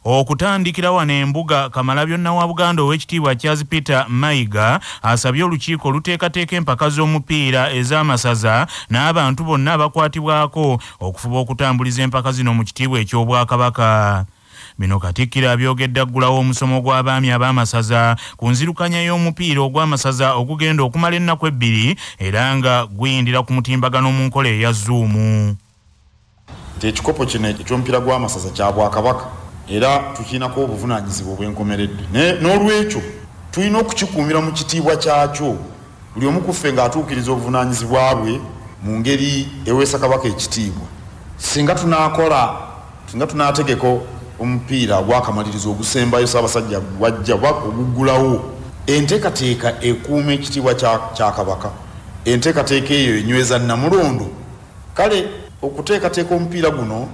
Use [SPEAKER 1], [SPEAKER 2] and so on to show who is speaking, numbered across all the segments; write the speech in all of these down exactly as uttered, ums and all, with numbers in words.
[SPEAKER 1] Okutandikira wano embuga Kamalabyonna wa Buganda ow'ekitiibwa Charles Peter Mayiga asabye olukiiko luteekateeka empaka z'omupiira ez'amasaza n'abantu bonna abakwatibwako okufuba okutambuliza empaka zino mu kitiibwa eky'Obwakabaka. Bino Katikkiro abyogedde aggulawo omusomo gw'abaami ab'amasaza ku nzirukanya y'omupiira ogw'amasaza ogugenda okumala ennaku ebbiri era nga guyindira ku mutimbagano mu nkola eya Zoom.
[SPEAKER 2] Ekikopo kino eky'omupiira gw'amasaza kya Bwakabaka era tukiinako obuvunaanyizibwa obw'enkomeredde. N'olwekyo tulina okukikuumira mu kitiibwa kyakyo buli omu ku ffe ng'atuukiriza obuvunaanyizibwa bwe mu ngeri eweesa Kabaka ekitiibwa. Singa tunaakola singa tunaategeka omupiira gw'akamalirizo ogusembayo Ssaabasajja wajja Okugulawo, enteekateeka ekuuma ekitiibwa kya Kabaka, enteekateeka eyo enyweza Namulondo. Kale okuteekateeka omupiira guno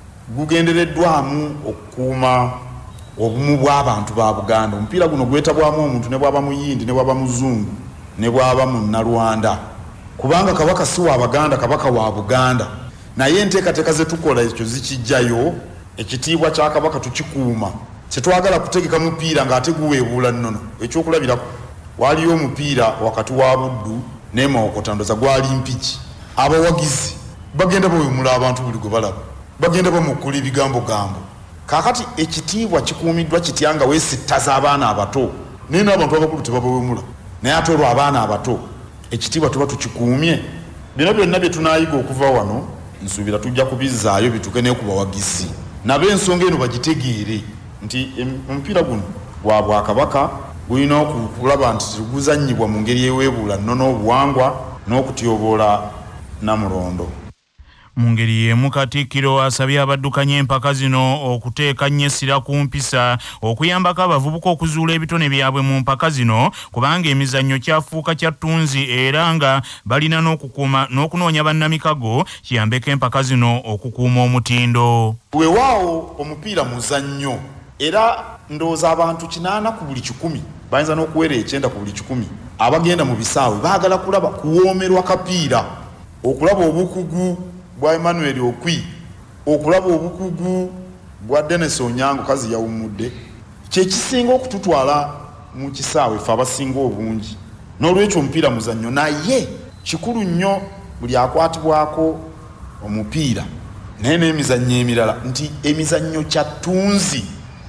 [SPEAKER 2] gugendereddwamu okukuuma obumu bw'abantu ba Buganda. Omupiira guno gwetabwamu omuntu ne bwaba muyindi ne bwaba muzungu ne bwaba munnalwanda, kubanga Kabaka si wa Baganda, Kabaka wa Buganda. Naye enteekateeka ze tukola ekyo zikijjayo, ekitiibwa kya Kabaka tukikuuma. Tetwagala kutegeka mupiira ng'ate guweebuula nnono. Ekyokulabirako waliyo omupiira wakati wa Buddu ne Mawokota, ndoza gwali mpiki. Abawagizi bagenda bawemula abantu buli gwe balaba, bagenda bamukula ebigambo gambo. Kaakati ekitiibwa kikuumiddwa kitya nga weesittaza abaana abato, naye n'abantu abakulu tebabawemula, naye ate olwo abaana abato ekitiibwa tuba tukikuumye. Bino byonna bye tunaayiga okuva wano nsuubira tujja kubizzaayo bituuke ne ku bawagizi nabo ensonga eno bagitegeere nti omupiira guno gwa Bwakabaka gulina okulaba nti guzannyibwa mu ngeri eweebuula nnono obuwangwa n'okutyoboola Namulondo.
[SPEAKER 1] Mu ngeri y'emu Katikkiro asabye abaddukanya empaka zino okuteeka nnyo essira ku mpisa okuyambako abavubuka okuzuula ebitone byabwe mu mpaka zino, kubanga emizannyo kyafuuka kya ttunzi era nga balina n'okukuuma n'okunoonya bannamikago kiyambeko empaka zino okukuuma omutindo.
[SPEAKER 2] Weewaawo omupiira muzannyo era ndowooza abantu kinaana ku buli kikumi bayinza n'okuwera ekyenda ku buli kikumi abagenda mu bisaawe baagala kulaba kuwoomerwa kapiira, okulaba obukugu bwa Emmanuel Okwi, okulaba obukugu bwa Dennis Onyango kazi yawumudde, kye kisinga okututwala mu kisaawe ffe abasinga obungi. N'olwekyo omupiira muzannyo naye kikulu nnyo buli akwatibwako omupiira naye n'emizannyo emirala nti emizannyo kya ttunzi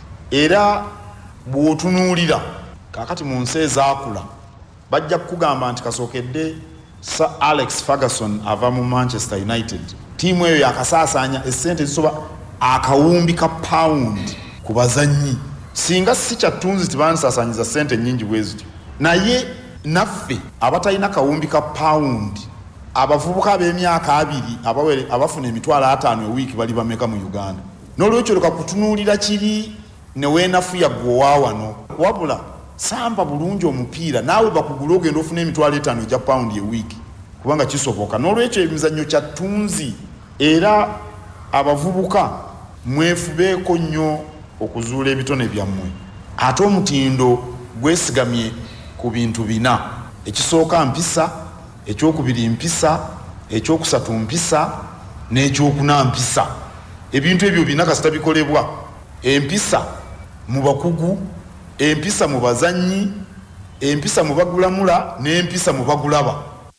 [SPEAKER 2] era bw'otunuulira kaakati mu nsi ezaakula bajja kukugamba nti kasookedde Sir Alex Ferguson ava mu Manchester United, tiimu eyo yakasaasaanya essente zisoba akawumbi ka pound ku bazannyi. Singa si kya ttunzi tibandisaasaanyiza ssente nnyingi bwe zityo, naye naffe abatalina kawumbi ka pound, abavubuka ab'emyaka abiri abawere abafuna emitwalo ataano ewiiki bali bameka mu Uganda. N'olwekyo leka kutunuulira kiri ne weenafuya gwe wa wano, wabula samba bulungi omupiira naawe bakugula ogenda ofuna emitwalo etaano egya paundi ewiiki kubanga kisoboka. N'olwekyo emizannyo kya ttunzi era abavubuka mwefubeeko nnyo okuzuula ebitone byammwe. Ate omutindo gwesigamye ku bintu bina: ekisooka mpisa, ekyokubiri mpisa, ekyokusatu mpisa n'ekyokuna mpisa. Ebintu ebyo bina kasita bikolebwa, empisa mu bakugu, empisa mu bazannyi, empisa mu bagulamula n'empisa mu bagulaba.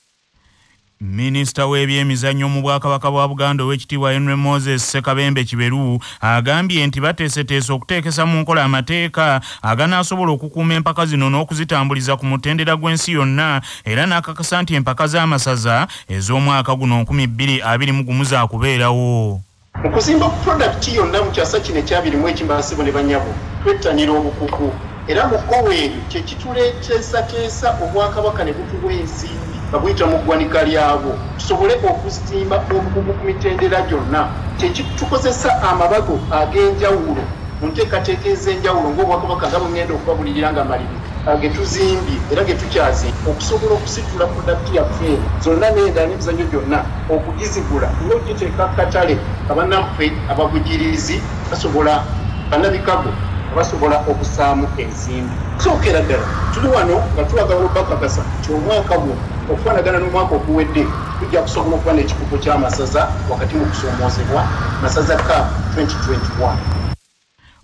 [SPEAKER 1] Minisita w'ebyemizannyo mu Bwakabaka bwa Buganda ow'ekitiibwa Henry Moses Ssekabembe Kiberu agambye nti bateeseteese okuteekesa mu nkola amateeka aganaasobola okukuuma empaka zino n'okuzitambuliza ku mutendera gw'ensi yonna, era n'akakasa nti empaka z'amasaza ez'omwaka guno nkumi bbiri abiri mu gumu zaakubeerawo.
[SPEAKER 3] Mu kuzimba prodakiti yonna mu kyasa kino ekyabirimu ekimbasibo ne banyabo twettanira obukugu, era mu Owiny kye kituleeteesateesa Obwakabaka ne butuwa ensimbi babuyita mu ggwanika lyabo tusobole okuzitimba obukugu ku mitendera gyonna. Kye kitukozesa amabago ag'enjawulo mu nteekateeka ez'enjawulo ng'Obwakabaka nga bwengenda okubabulirira nga maliri ge tuzimbye era ge tukyazimba okusobola okusitula prodakiti yaffe zonna n'endala n'emizannyo gyonna okugizigula n'okugiteeka ku katale abannaffe abavugirizi basobola bannabikago basobola okusaamu ensimbi. Sookera ddala tuli wano nga tulagala obakakasa nti omwaka guno okufanagana n'omwaka oguwedde tujja kusobola okuba n'ekikupo ky'amasaza wakati mu kusoomoozebwa masaza ka twenty twenty-one.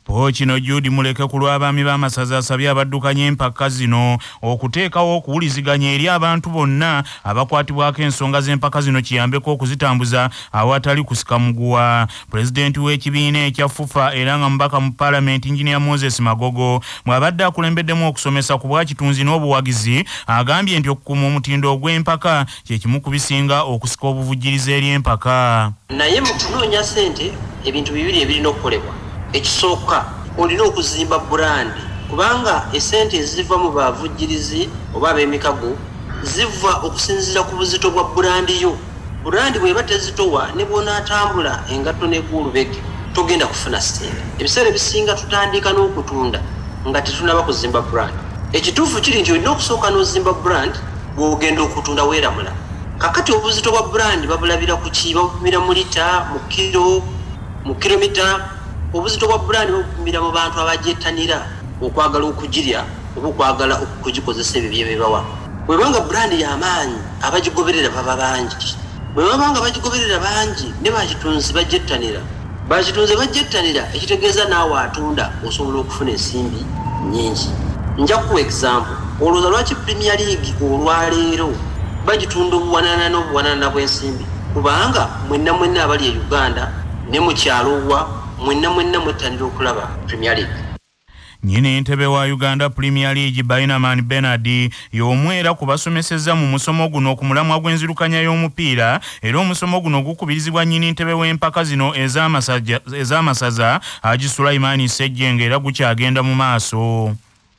[SPEAKER 1] Po kino Judy Muleke ku lw'abaami b'amasaza asabye abaddukanya empaka zino okuteekawo okuwuliziganya eri abantu bonna abakwatibwako ensonga z'empaka zino kiyambeko okuzitambuza awatali kusika muguwa. Pulezidenti w'ekibiina ekya FUFA era nga mubaka mu Paalamenti Engineer Moses Magogo bw'abadde akulembeddemu okusomesa ku bwakitunzi n'obuwagizi agambye nti okukuuma omutindo ogw'empaka kye kimu ku bisinga okusika obuvujjirizi eri empaka.
[SPEAKER 4] Naye mu kunoonya ssente ebintu bibiri ebirina okukolebwa. Ekisooka olina okuzimba brand kubanga esente eziva mu bavujjirizi oba ab'emikago ziva okusinziira ku buzito bwa brand yo. Brand bw'eba tezitowa ne bw'onaatambula engatto n'egulubege togenda kufuna ssente. Ebiseera ebisinga tutandika n'okutunda nga tetunaba kuzimba brand. Ekituufu kiri nti olina okusooka n'ozimba brand bw'ogenda okutunda weeramula. Kakati obuzito bwa brand babulabira ku ki? Babupimira mu lita, mu kiro, mu kilomita. Obuzito bwa brand babupimira mu bantu abagyettanira okwagala okugirya oba okwagala okugikozesa ebyo bye bebawa. Bwe banga brand y'amaanyi abagigoberera baba bangi. Bwe babanga bagigoberera bangi ne bakitunzi bagyettanira. Bakitunzi bagyettanira ekitegeeza naawe atunda osobola okufuna ensimbi nnyingi. Nja kuwa example. Olowooza lwaki Premier League olwaleero bagitunda obuwanana n'obuwanana bw'ensimbi? Kubanga mwenna mwenna abali e Uganda ne mu kyalowa mwenna mwenna mwettanira okulaba Premier League.
[SPEAKER 1] Nyini ntebe wa Uganda Premier League Bainaman Bernard y'omwera ku basomesezza mu musomo guno ku mulamwa gw'enzirukanya y'omupiira era omusomo guno gukubirizibwa nyini ntebe w'empaka zino ez'amasaza ez'amasaza Haji Sulaimani Ssejjenga era gukyagenda mu maaso.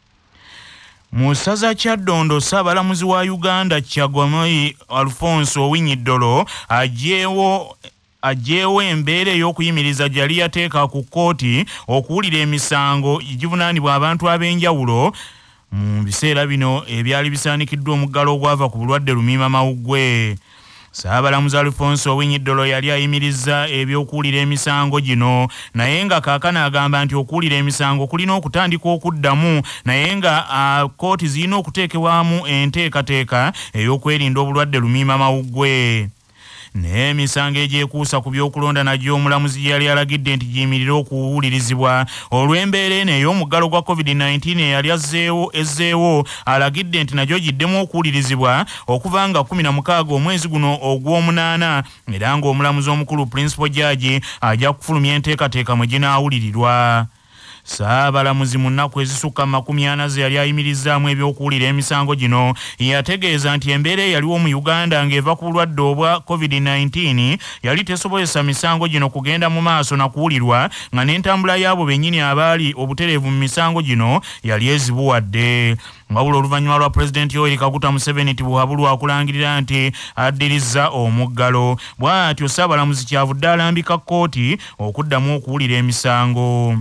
[SPEAKER 1] Mu ssaza kya Dollo Ssaabalamuzi wa Uganda Kyaggwamayi Alphonse Owiny Dollo ajeewo ajeewo embeera ey'okuyimiriza gyali yateeka ku Kooti okuwulira emisango givunaanibwa abantu ab'enjawulo mu biseera bino ebyali bisaanikiddwa omuggalo ogwava ku bulwadde lumiima mawuggwe. Ssaabalamuzi Alphonse Owiny Dollo yali ayimiriza ebyokuwulira emisango gino naye nga kaakano agamba nti okuwulira emisango kulina okutandika okuddamu naye nga uh, Kooti zirina okuteekebwamu enteekateeka ey'okwerinda obulwadde lumiima mawuggwe. N'emisango egyekuusa ku byokulonda nagyo omulamuzi yali alagidde nti giyimirire okuwulirizibwa olw'embeera eno ey'omuggalo gwa covid nineteen eyali azzeewo ezzeewo alagidde nti nagyo giddemu okuwulirizibwa okuva nga kumi na mukaaga omwezi guno ogw'omunaana era ng'omulamuzi omukulu principal judge ajja kufulumya enteekateeka mwe ginaawulirirwa. Ssaabalamuzi mu nnaku ezisukka makumi ana ze yali ayimirizzaamu ebyokuwulira emisango gino yategeeza nti embeera eyaliwo mu Uganda ng'eva ku bulwadde obwa covid nineteen yali tesobozesa misango gino kugenda mu maaso na kuwulirwa nga n'entambula y'abo bennyini abaali obutereevu mu misango gino yali ezibuwadde. Wabula oluvannyuma lwa Pulezidenti Yoweri Kaguta Museveni tibuhabulwa akulangirira nti addirizza omuggalo. Bw'atyo Ssaabalamuzi kyavudde alambika Kooti okuddamu okuwulira emisango.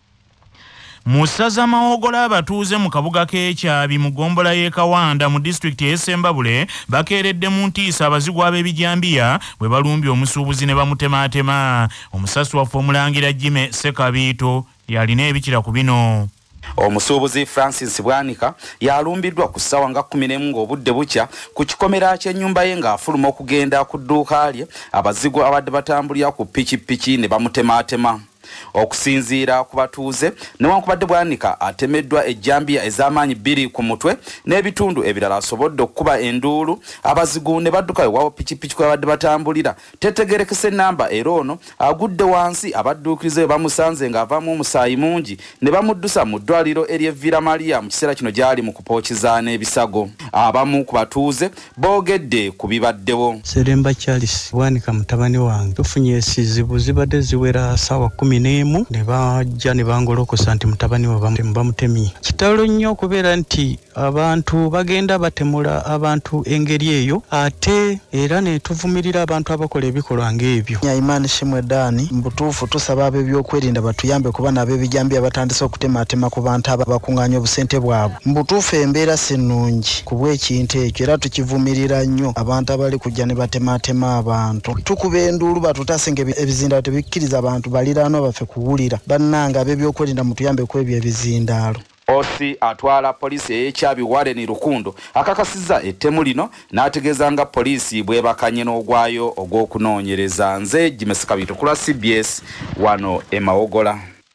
[SPEAKER 1] Mu ssaza Mawogola abatuuze mu kabuga k'Ekyabi mu ggombolola y'e Kawanda mu disitulikiti y'e Ssembabule bakeeredde mu ntiisa abazigwa ab'ebijambiya bwe balumbye omusuubuzi ne bamutemaatema. Omusasi waffe Omulangira Jime Sekabiito yalina ebikira ku bino.
[SPEAKER 5] Omusuubuzi Francis Bwanika yalumbiddwa ku ssaawa nga kumi n'emu ng'obudde bukya ku kikomera ky'ennyumba ye ng'afuluma okugenda ku dduuka lye abazigwa abadde batambulira ku pikipiki ne bamutemaatema. Okusinziira ku batuuze newankubadde Bwanika atemeddwa ejjambiya ez'amaanyi bbiri ku mutwe n'ebitundu ebirala asobodde okukuba enduulu abazigu ne badduka ewawo pikipiki kwe babadde batambulira tetegerekese ennamba era ono agudde wansi abadduukirize bamusanze ng'avaamu omusaayi mungi ne bamuddusa mu ddwaliro ery'Evira Maria mu kiseera kino gy'ali mu kupookiza n'ebisago. Abamu ku batuuze boogedde ku bibaddewo.
[SPEAKER 6] Seremba Charles Bwanika mutabani wange tufunye esizibu zibadde ziwera ssaawa kumi n'emu ne bajja ne bangolokosa nti mutabani we bamutemye. Kitalo nnyo okubeera nti abantu bagenda batemula abantu engeri eyo ate era ne tuvumirira abantu abakola ebikolwa ng'ebyo.
[SPEAKER 7] Imani Shimwe Dani mbutuufu tusaba ab'ebyokwerinda batuyambe kuba n'ab'ebijambiya batandise okutematema ku bantu abakungaanya obusente bwabwe. Mbutuufu embeera si nnungi ku bw'ekintu ekyo era tukivumirira nnyo abantu abali kujja ne batematema abantu. Tukuba enduulu batutasenga ebizindaalo tebikkiriza abantu baliraanwa baffe kuwulira bannanga ab'ebyokwerinda mutuyambe ku ebyo ebizindaalo.
[SPEAKER 5] Osi atwala polisi ey'Ekyabi Warren Rukundo akakasizza ettemu lino n'ategeeza nga polisi bwebakanye n'ogwayo ogw'okunoonyereza. Nze Jimesi Kabiito ku lwa C B S wano e Mawogola.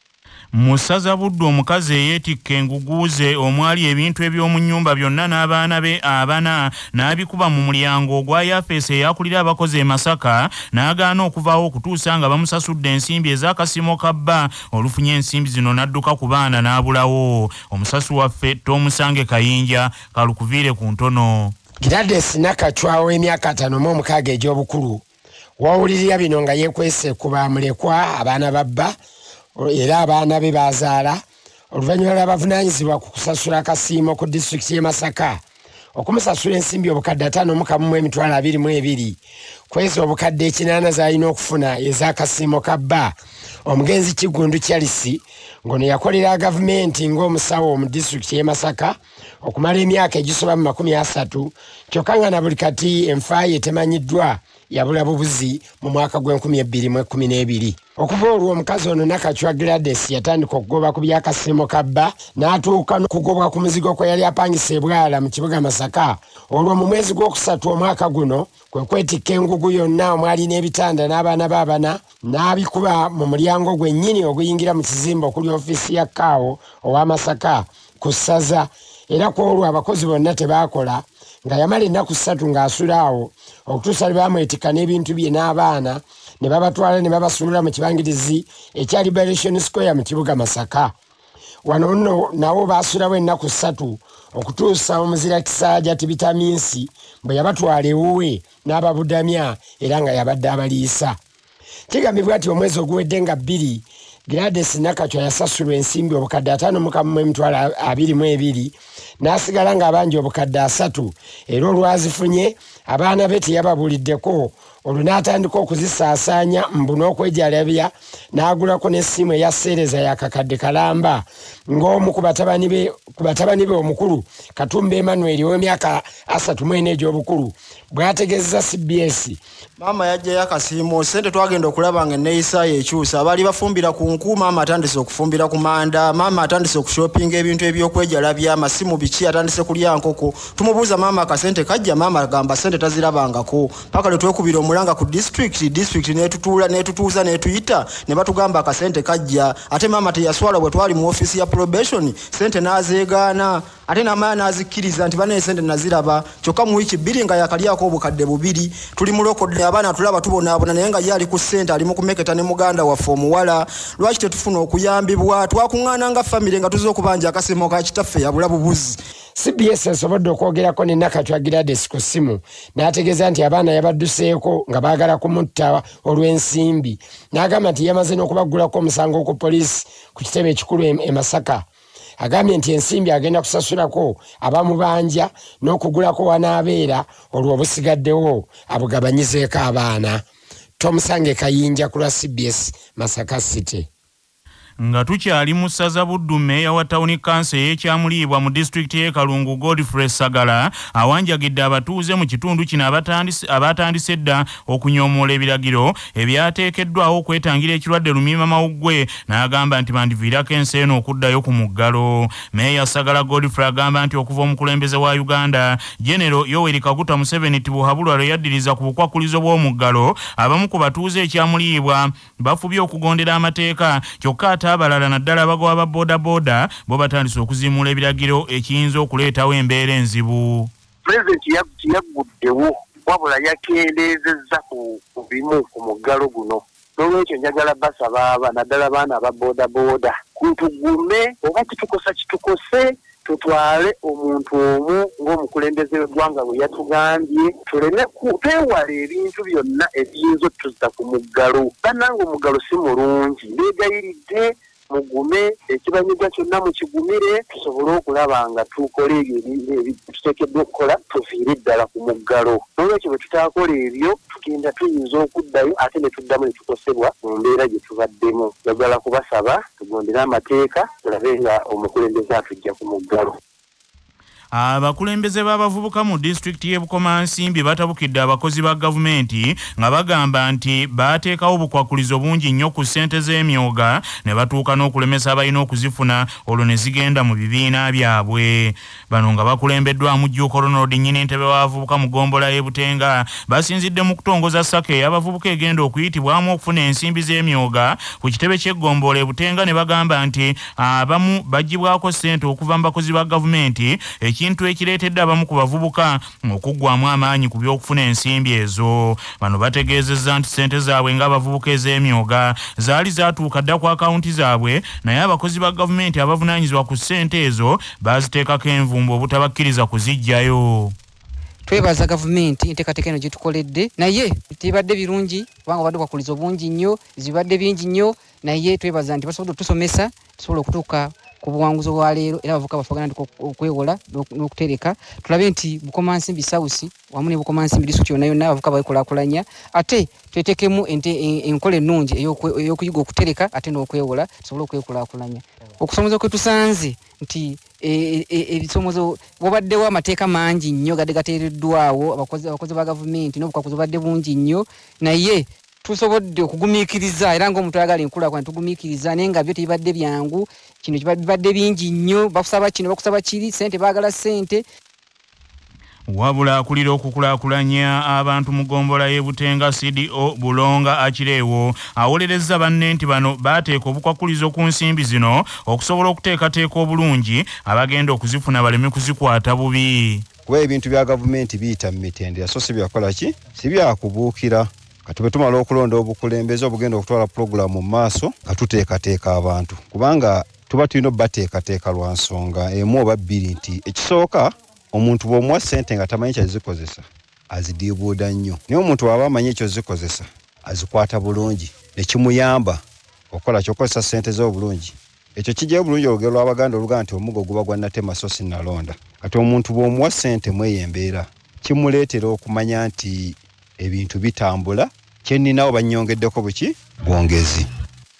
[SPEAKER 1] Musaza Buddu omukazi eyeetikka enguguuze omwali ebintu eby'omu nnyumba byonna n'abaana be abana n'abikuba mu mulyango ogwa yafeesi eyakulira abakozi e Masaka n'agaana okuvaawo okutuusa nga bamusasudde ensimbi ez'akasimo ka bba olufunye ensimbi zino n'adduka ku baana n'abulawo. Omusasi waffe Toomusange Kayinja kalukuviire ku ntono.
[SPEAKER 8] Gladys Nakachwa w'emyaka ataano mu omukaaga egy'obukulu wawulirira bino nga yeekwese ku bamulekwa abaana babba era abaana be bazaala oluvannyuma lw'abavunaanyizibwa ku kusasula akasiimo ku disitulikiti y'e Masaka okumusasula ensimbi obukadde ataano mu kamu mu emitwalo abiri mu ebiri kwezi obukadde ekinaana z'alina okufuna ez'akasiimo ka bba. Omugenzi Kigundu Charles ngono yakolera gavumenti ng'omusawo mu disitulikiti y'e Masaka okumala emyaka egisoba mu makumi asatu kyokka nga na buli kati enfaayo temanyiddwa yabula bubuzi mu mwaka gw'enkumi ebbiri mu ekkumi n'ebiri. Okuva olwo omukazi ono Nakachwa Gladys yatandika okugoba ku by'akasiimo ka bba n'atuuka n'okugobwa ku muzigo kwe yali apangisa e Bwala mu kibuga Masaka. Olwo mu mwezi gw'okusatu omwaka guno kwe kwetikka engugu yonna omwali n'ebitanda n'abaana baabana n'abikuba mu mulyango gwennyini oguyingira mu kizimbe okuli ofiisi ya Kaawo owa Masaka ku ssaza, era ku olwo abakozi bonna tebaakola nga yamala ennaku ssatu ng'asula awo okutuusa lwe baamwetikka n'ebintu bye n'abaana ne babatwala ne babasuulira mu kibangirizi ekya Liberation Square mu kibuga Masaka. Wano nno nawo baasulawo ennaku ssatu okutuusa omuzira Kisaaja Tibitaminsi bwe yabatwala ewuwe n'ababudamya era nga yabadde abaliisa. Kigambibwa nti omwezi oguwedde nga bbiri Gladys Nakachwa yasasulwa ensimbi obukadde ataano mu kamu mu emitwalo abiri mu ebiri n'asigala ng'abanja obukadde asatu era olwazifunye abaana be teyababuliddeko. Olwo n'atandika okuzisaasaanya mbu n'okwejalabya n'agulako n'essimu eya sseereza ya kakadde kalamba ng'omu ku batabani be ku batabani be omukulu Katumba Emmanuel ow'emyaka asatu mu ena egy'obukulu bw'ategeezeza C B S.
[SPEAKER 7] Maama yajjayo akasiimo ssente twagenda okulaba nga enneeyisa ekyusa abaali bafumbira ku nku maama atandise okufumbira ku manda maama atandise okushopinga ebintu ebyokwejalabya amasimu biki atandise kulya nkoko. Tumubuuza maama akasente kajja maama agamba ssente tazirabangako paka lwe twekubira omulanga ku district district netutuula netutuuza netuyita ne batugamba akasente kajja ate maama teyaswala bwe twali mu ofiisi ya probation ssente n'azeegaana ate n'amaaya n'azikkiriza nti bane ssente naziraba kyokka mu wiiki bbiri nga yakalyako obukadde bubiri tuli mulokodde abaana tulaba tubonaabona naye nga yali ku ssente ali mu kumeketa ne muganda waffe omuwala. Lwaki tetufuna okuyambibwa twakuŋŋaana nga famire nga tuze okubanja akasiimo ka kitaffe yabula bubuzi.
[SPEAKER 8] C B S esobodde okwogerako ne Nakachwa Gladys ku ssimu n'ategeeza nti abaana yabadduseeko nga baagala kumutta olw'ensimbi n'agamba nti yamaze n'okubaggulako omusango ku poliisi ku kitebe ekikulu e Masaka. Agambye nti ensimbi agenda kusasulako abamubanja n'okugulako wanaabeera olwo obusigaddewo abugabanyizeeko abaana. Toomusange Kayinja ku lwa C B S Masaka City.
[SPEAKER 1] Nga tukyali mu ssaza Buddu mmeeya wa tawuni kansa ey'ekyamuliibwa mu disitulikiti y'e Kalungu Godfrey Sagala awanjagidde abatuuze mu kitundu kino abatandise dda okunyoomoola ebiragiro ebyateekeddwawo okwetangira ekirwadde lumiimamawuggwe n'agamba nti bandiviirako ensi eno okuddayo ku muggalo. Mmeeya Sagala Godfrey agamba nti okuva omukulembeze wa Uganda Genero Yoweri Kaguta Museveni Tibuhabulwa lwe yaddiriza ku bukwakulizo bw'omuggalo abamu ku batuuze ekyamuliibwa bafubye okugondera amateeka kyokka abalala naddala abagoba ba boda boda bo batandise okuziimula ebiragiro ekiyinza okuleetawo embeera enzibu.
[SPEAKER 3] Pulezidenti yagguddewo wabula yakendeezezza ku bimu ku muggalo guno. N'olwekyo njagala basaba aba naddala baana aba boda boda kutugume oba kitukosa kitukose tutwale omuntu omu ng'omukulembeze w'eggwanga bwe yatugambye tuleme twewala ebintu byonna ebiyinza otuzza ku muggalo. Bannange omuggalo si mulungi beegayiridde mugume ekibanyiga kyonna mukigumire tusobole okulaba nga tukola ebyo tuteekeddwa okukola tuviire ddala ku muggalo. N'olwekyo bwe tutaakola ebyo tugenda tuyinza okuddayo ate ne tuddamu ne tukosebwa mu mbeera gye tubaddemu. Njagala kubasaba tugondere amateeka tulabe nga omukulembeze atujja ku muggalo.
[SPEAKER 1] Abakulembeze b'abavubuka mu disitulikiti y'e Bukomansimbi batabukidde abakozi ba gavumenti nga bagamba nti baateekawo obukwakulizo bungi nnyo ku ssente z'emyoga ne batuuka n'okulemesa abalina okuzifuna olwo ne zigenda mu bibiina byabwe. Bano nga bakulembeddwamu Jjuuko Ronald nnyini ntebe w'abavubuka mu ggombolola y'e Butenga basinzidde mu kutongoza ssaka ey'abavubuka egenda okuyitibwamu okufuna ensimbi z'emyoga ku kitebe ky'eggombolola e Butenga ne bagamba nti abamu baggyibwako ssente okuva mu bakozi ba gavumenti ekintu ekireetedde abamu ku bavubuka okuggwamu amaanyi ku by'okufuna ensimbi ezo. Bano bategeezezza nti ssente zaabwe ng'abavubuka ez'emyoga zaali zaatuuka dda ku akawunti zaabwe naye abakozi ba gavumenti abavunaanyizibwa ku ssente ezo baaziteekako envumbo obutabakkiriza kuziggyayo.
[SPEAKER 9] Twebaza gavumenti enteekateeka eno gye tukoledde naye tibadde birungi kubanga badde bwakuliza obungi nnyo zibadde bingi nnyo naye twebaza nti basobodde otusomesa tusobole okutuuka ku buwanguzi obwa leero era abavubuka baffe bagenda okwewola n'okutereka tulabe nti Bukomansimbi South wamu ne Bukomansimbi disitulikiti yonna yonna abavubuka bakulaakulanya ate twetekemu enkola ennungi ey'okuyiga okutereka ate n'okwewola tusobole okwekulaakulanya. Okusomoza kwe tusanze nti ebisomozo bwabaddewo amateeka mangi nnyo gadde gateereddwawo abakozi ba gavumenti n'obukwakuzi bubadde bungi nnyo naye tusobodde okugumiikiriza era ng'omuntu ayagala enkulaakulana tugumiikiriza naye nga byo tebibadde byangu kino kibadde bingi nnyo bakusaba kino bakusaba kiri ssente baagala ssente.
[SPEAKER 1] Wabula akulira okukulaakulanya abantu mu ggombolola y'e Butenga C D O Bulonga Akireewo awolerezza banne nti bano baateeka obukwakulizo ku nsimbi zino okusobola okuteekateeka obulungi abagenda okuzifuna baleme kuzikwata bubi.
[SPEAKER 10] Kuba ebintu bya gavumenti biyita mu mitendera so si byakola ki si byakubuukira kati bwe tumala okulonda obukulembeze obugenda okutwala pulogulaamu mu maaso nga tuteekateeka abantu kubanga tuba tulina obbateekateeka lwa nsonga emu oba bbiri nti ekisooka omuntu bw'omuwa ssente nga tamanyi kyazikozesa azidiibuuda nnyo naye omuntu bw'aba amanyi ekyo zikozesa azikwata bulungi ne kimuyamba okola ky'okozesa ssente ze obulungi ekyo kijjayo bulungi olugero lw'Abaganda oluga nti omugo guba gwa natema so sinnalonda kati omuntu bw'omuwa ssente mw'eyo embeera kimuleetera okumanya nti ebintu bitambula kyenninawo bannyongeddeko buki bwongezi.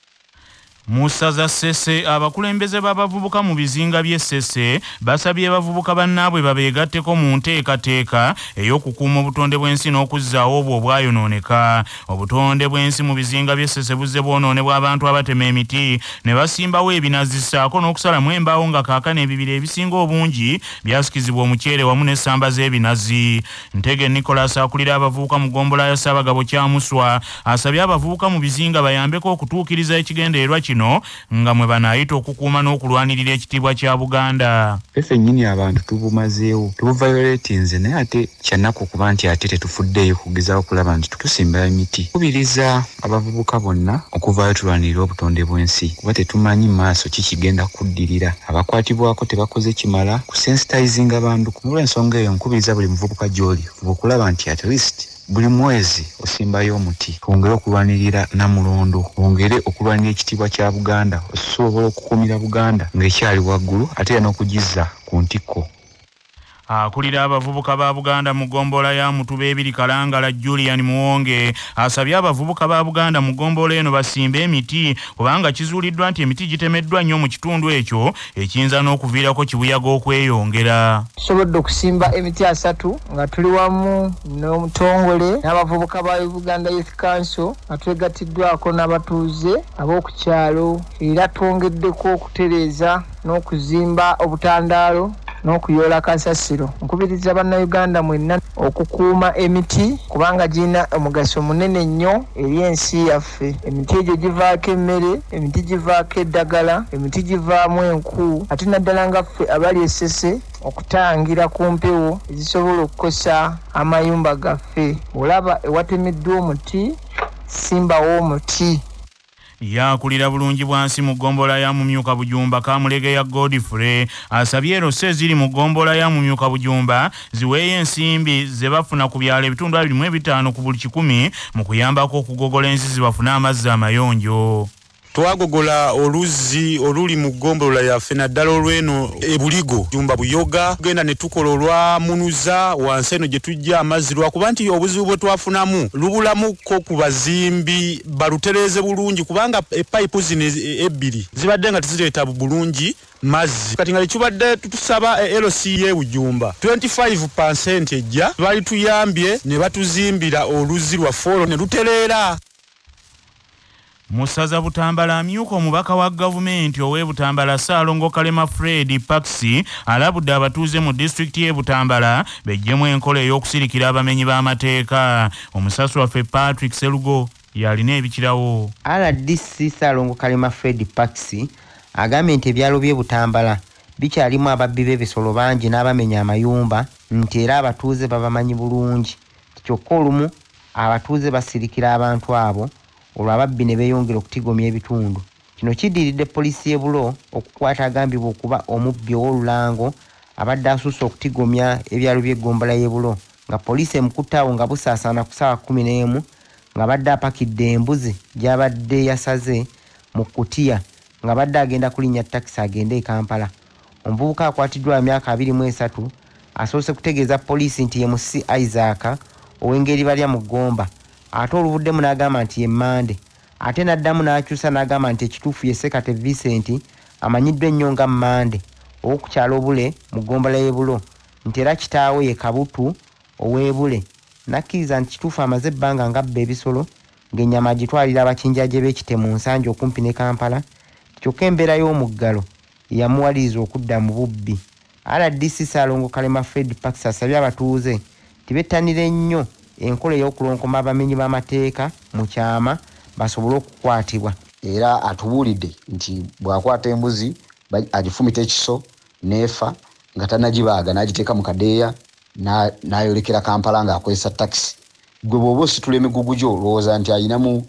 [SPEAKER 1] Musaza Ssese abakulembeze b'abavubuka mu bizinga by'e Ssese basabye bavubuka bannaabwe babeegatteko mu nteekateeka ey'okukuuma obutonde bw'ensi n'okuzzaawo obwo obwayonooneka. Obutonde bw'ensi mu bizinga by'e Ssese buzze bwonoonebwa abantu abatema emiti ne basimbawo ebinazi ssaako n'okusalamu embaawo nga kaakano ebibira ebisinga obungi byasikizibwa omuceere wamu n'essamba z'ebinazi. Ntege Nicholas akulira abavubuka mu ggombolola ya Ssaabagabo Kyamuswa asabye abavubuka mu bizinga bayambeko okutuukiriza ekigendererwa kino nga mwe banaayita okukuuma n'okulwanirira ekitiibwa kya Buganda.
[SPEAKER 11] Ffe nnyini abantu tubumazeewo tubuvayoletinze naye ate kyannaku okuba nti ate tetufuddeeyo kugezaawo okulaba nti tusimba emiti. Tukubiriza abavubuka bonna okuvaayo tulwanirira obutonde bw'ensi kuba tetumanyi maaso ki kigenda kuddirira. Abakwatibwako tebakoze kimala kusensitizinga bantu. Olw'ensonga eyo nkubiriza buli muvubuka gy'oli fuba okulaba nti at least buli mwezi osimbayo omuti ongere okulwanirira Namulondo ongere okulwanirira ekitiibwa kya Buganda osobola okukuumira Buganda ng'ekyali waggulu ate n'okugizza ku ntikko.
[SPEAKER 1] Akulira abavubuka ba Buganda mu ggombolola ya Mutuba ebiri Kalangala Julian Muwonge asabye abavubuka ba Buganda mu ggombolola eno basimbe emiti kubanga kizuuliddwa nti emiti gitemeddwa nnyo mu kitundu ekyo ekiyinza n'okuviirako kibuyaga okweyongera.
[SPEAKER 12] Tusobodde okusimba emiti asatu nga tuli wamu n'omutongole n'abavubuka ba Buganda Youth Council nga twegattiddwako n'abatuuze ab'oku kyalo era twongeddeko okutereeza n'okuzimba obutandaalo n'okuyoola kasasiro. Nkubiriza bannayuganda mwenna okukuuma emiti kubanga girina omugaso munene nnyo eri ensi yaffe. Emiti egyo givaako emmere, emiti givaako eddagala, emiti givaamu enku ate naddala nga ffe abali e Ssese okutangira ku mpewo ezisobola okukosa amayumba gaffe. Olaba ewatemeddwa omuti simbawo omuti.
[SPEAKER 1] Yakulira bulungi bwansi mu ggombolola ya Mumyuka Bujumba Kamulege ya Godfrey asabye erose ziri mu ggombolola ya Mumyuka Bujumba ziweeyo ensimbi ze bafuna ku byalo ebitundu abiri mu bitaano ku buli kikumi mu kuyambako okugogola ensi ze bafuna amazzi amayonjo.
[SPEAKER 13] twagogola oluzi oluli mu ggombolola yaffe naddala olw'eno ebuligo jumba buyoga tugenda ne tukola olwa munuza wansi eno gye tujja amazzi lwakuba nti obuzibu bwe twafunamu lubulamuko ku bazimbi balutereeze bulungi kubanga epayipu zino ebbiri zibadde nga tezireeta bulungi mazzi kati nga lekibadde tutusaba L C A Bujumba twenty-five percent ejja bali tuyambye ne batuzimbira oluzi lwa folo ne lutereera.
[SPEAKER 1] Musaza Butambala amyuka omubaka wa gavumenti owe Butambala Saalongo Kalema Fred Paxi alabudde abatuuze mu district y'e Butambala bejjemu enkola ey'okusirikira abamenyi b'amateeka. Omusasi waffe Patrick Serugo yalina ebikirawo.
[SPEAKER 14] R D C Saalongo Kalema Fred Paxi agambye nti ebyalo by'e Butambala bikyalimu ababbi b'ebisolo bangi n'abamenya amayumba nti era abatuuze babamanyi bulungi. Kyokka olumu abatuuze basirikira abantu abo olwo ababbi ne beeyongera okutigomya ebitundu. Kino kiddiridde poliisi y'e Bulo okukwata agambibwa okuba omubbi ow'olulango abadde asusse okutigomya ebyalo by'eggombolola y'e Bulo nga poliisi emukutte awo nga busaasaana ku ssaawa kumi n'emu nga badde apakidde embuzi gy'abadde yasaze mu kkutiya nga badde agenda kulinnya takisi agende e Kampala. Omuvubuka akwatiddwa emyaka abiri mu esatu asoose kutegeeza poliisi nti ye musi Isaac ow'engeri balya mu Gomba ate oluvuddemu n'agamba nti ye Mmande ate n'addamu n'akyusa n'agamba nti ekituufu ye Sekate Vincent amanyiddwa ennyo nga Mmande ow'okukyalo Bule mu ggombolola y'e Bulo nti era kitaawe ye Kabutu ow'e Bule n'akkiriza nti kituufu amaze ebbanga ng'abba ebisolo ng'ennyama agitwalira abakinjajje b'ekitemu Nsanja okumpi ne Kampala. Kyokka embeera y'omuggalo yamuwaliriza okudda mu bubbi. R D C Saalongo Kalema Fred Paxi asabye abatuuze tibettanira ennyo enkola ey'okulonkoma abamenyi b'amateeka mu kyama basobole okukwatibwa.
[SPEAKER 15] Era atubuulidde nti bw'akwata embuzi agifumita ekiso neefa nga tannagibaaga n'agiteeka mu kadeeya n'ayolekera Kampala ng'akozesa takisi. Gwe bw'oba ositula emigugu gyo olowooza nti ayinamu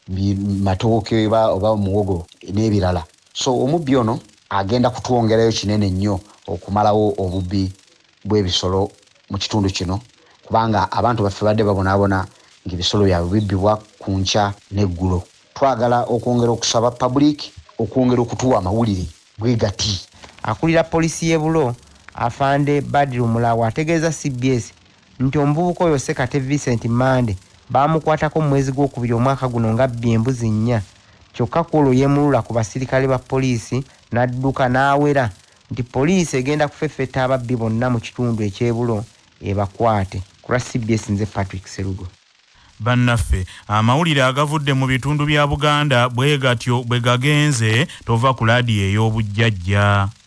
[SPEAKER 15] matooke oba muwogo n'ebirala. So omubbi ono agenda kutwongerayo kinene nnyo okumalawo obubbi bw'ebisolo mu kitundu kino kubanga abantu baffe badde babonaabona ng'ebisolo byabwe bibbibwa ku nkya n'eggulo. Twagala okwongera okusaba public okwongera okutuwa amawulire bwe gati.
[SPEAKER 14] Akulira poliisi y'e Bulo afande Badru Mulawo ategeeza C B S nti omuvubuka oyo Sekate Vincent Mmande baamukwatako mu mwezi gw'okubiri omwaka guno ng'abbye embuzi nnya. Kyokka ku olwo yeemulula ku basirikale ba poliisi n'adduka n'awera nti poliisi egenda kufeffetta ababbi bonna mu kitundu eky'e Bulo ebakwate. Kula C B S nze Patrick Serugo.
[SPEAKER 1] Bannaffe amawulire agavudde mu bitundu bya Buganda bwe gatyo bwe gagenze tova ku laadiyo ey'obujjajja.